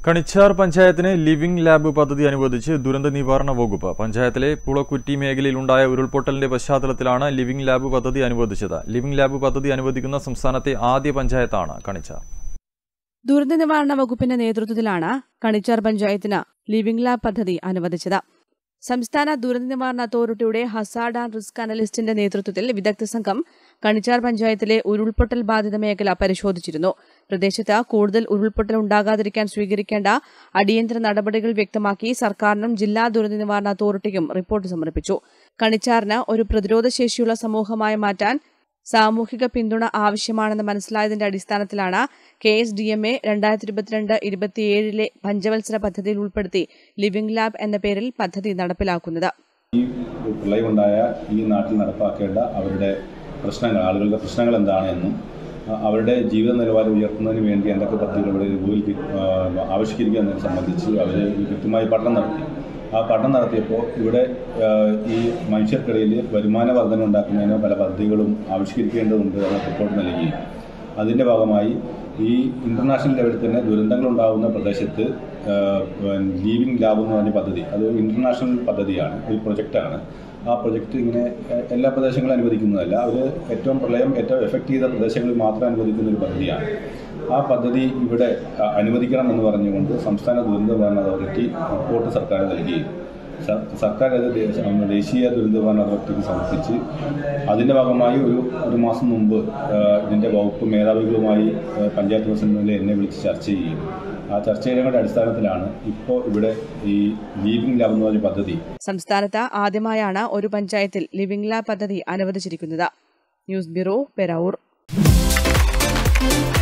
കണിച്ചാർ പഞ്ചായത്തിന് living lab പദ്ധതി അനുവദിച്ച് ദുരന്ത നിവാരണ വകുപ്പ്. പഞ്ചായത്തിലെ പുളക്കുറ്റി മേഖലയിലുണ്ടായ ഉരുൾപൊട്ടലിന്റെ പശ്ചാത്തലത്തിലാണ് ലിവിംഗ് ലാബ് പദ്ധതി അനുവദിച്ചത്. ലിവിംഗ് ലാബ് പദ്ധതി അനുവദിക്കുന്ന സംസ്ഥാനത്തെ ആദ്യ പഞ്ചായത്താണ് കണിച്ചാർ. ദുരന്ത നിവാരണ വകുപ്പിന്റെ നേതൃത്വത്തിലാണ് കണിച്ചാർ പഞ്ചായത്തിന് ലിവിംഗ് ലാബ് പദ്ധതി അനുവദിച്ചത്. സംസ്ഥാന ദുരന്ത നിവാരണ അതോറിറ്റിയുടെ ഹസാർഡ് ആൻഡ് റിസ്ക് അനലിസ്റ്റിന്റെ നേതൃത്വത്തിൽ വിദഗ്ധ സംഘം കണിച്ചാർ പഞ്ചായത്തിലെ ഉരുൾപൊട്ടൽ ബാധിത മേഖല പരിശോധിച്ചിരുന്നു. പ്രദേശത്ത് കൂടുതൽ ഉരുൾപൊട്ടൽ ഉണ്ടാകാതിരിക്കാൻ സ്വീകരിക്കേണ്ട അടിയന്തര നടപടികൾ വ്യക്തമാക്കി സർക്കാരിനും ജില്ലാ ദുരന്ത നിവാരണ അതോറിറ്റിക്കും റിപ്പോർട്ട് സമർപ്പിച്ചു. കണിച്ചാറിന് ഒരു പ്രതിരോധശേഷിയുള്ള സമൂഹമായി മാറ്റാൻ സാമൂഹിക പിന്തുണ ആവശ്യമാണെന്ന് മനസ്സിലായതിന്റെ അടിസ്ഥാനത്തിലാണ് KSDMA 2022-27 പഞ്ചവത്സര പദ്ധതിയിൽ ഉൾപ്പെടുത്തി ലിവിംഗ് ലാബ് എന്ന പേരിൽ പദ്ധതി നടപ്പിലാക്കുന്നത്. ഈ പ്രളയമുണ്ടായ ഈ നാട്ടിൽ നടപ്പാക്കേണ്ട അവരുടെ പ്രശ്നങ്ങൾ, ആളുകളുടെ പ്രശ്നങ്ങൾ എന്താണെന്നും അവരുടെ ജീവിത നിലവാരം ഉയർത്തുന്നതിന് വേണ്ടി എന്തൊക്കെ പദ്ധതികളുടെ രൂപയിൽ ആവിഷ്കരിക്കുക എന്നതിനെ സംബന്ധിച്ച് അവർ കൃത്യമായി പഠനം നടത്തി. ആ പഠനം നടത്തിയപ്പോൾ ഇവിടെ ഈ മനുഷ്യർക്കിടയിൽ വരുമാന വർധന ഉണ്ടാക്കുന്നതിന് പല പദ്ധതികളും ആവിഷ്കരിക്കേണ്ടതുണ്ട് എന്ന റിപ്പോർട്ട് നൽകി. അതിൻ്റെ ഭാഗമായി ഈ ഇൻ്റർനാഷണൽ ലെവലിൽ തന്നെ ദുരന്തങ്ങളുണ്ടാകുന്ന പ്രദേശത്ത് ലീവിംഗ് ലാബ് എന്ന് പറഞ്ഞ പദ്ധതി, അത് ഇൻ്റർനാഷണൽ പദ്ധതിയാണ്, ഒരു പ്രൊജക്റ്റാണ്. ആ പ്രൊജക്റ്റ് ഇങ്ങനെ എല്ലാ പ്രദേശങ്ങളും അനുവദിക്കുന്നതല്ല, അവർ ഏറ്റവും എഫക്റ്റ് ചെയ്ത പ്രദേശങ്ങളിൽ മാത്രം അനുവദിക്കുന്ന ഒരു പദ്ധതിയാണ്. ആ പദ്ധതി ഇവിടെ അനുവദിക്കണം എന്ന് പറഞ്ഞുകൊണ്ട് സംസ്ഥാന ദുരന്ത നിവാരണ അതോറിറ്റി റിപ്പോർട്ട് സർക്കാർ നൽകുകയും സർക്കാർ അത് ദേശീയ ദുരന്ത നിവാരണ അതോറിറ്റിക്ക് സമർപ്പിച്ച് അതിൻ്റെ ഭാഗമായി ഒരു മാസം മുമ്പ് ഇതിൻ്റെ വകുപ്പ് മേധാവികളുമായി പഞ്ചായത്ത് പ്രസിഡന്റിനെ എന്നെ വിളിച്ച് ചർച്ച ചെയ്യുകയും ആ ചർച്ചയുടെ അടിസ്ഥാനത്തിലാണ് ഇപ്പോൾ ഇവിടെ ഈ ലിവിംഗ് ലാബ് എന്ന് പറഞ്ഞ പദ്ധതി. സംസ്ഥാനത്ത് ആദ്യമായാണ് ഒരു പഞ്ചായത്തിൽ ലിവിംഗ് ലാബ് പദ്ധതി അനുവദിച്ചിരിക്കുന്നത്. News bureau, Peravoor.